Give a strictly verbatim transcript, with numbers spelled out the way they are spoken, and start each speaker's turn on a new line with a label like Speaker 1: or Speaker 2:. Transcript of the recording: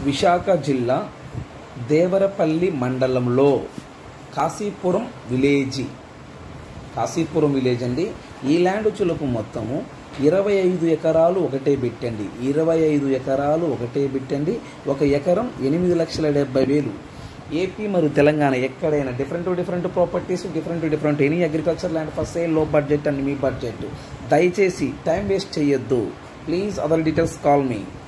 Speaker 1: విశాఖ జిల్లా దేవరపల్లి మండలంలో కాశీపురం విలేజీ కాశీపురం విలేజ్ అండి. ఈ ల్యాండ్ చులుపు మొత్తము ఇరవై ఐదు ఎకరాలు ఒకటే బిట్టండి. ఇరవై ఐదు ఎకరాలు ఒకటే బిట్టండి. ఒక ఎకరం ఎనిమిది లక్షల డెబ్బై వేలు. ఏపీ మరియు తెలంగాణ ఎక్కడైనా different different properties, different different any agriculture land for sale, low budget and మీ బడ్జెట్. దయచేసి టైం వేస్ట్ చేయొద్దు. Please other details call me.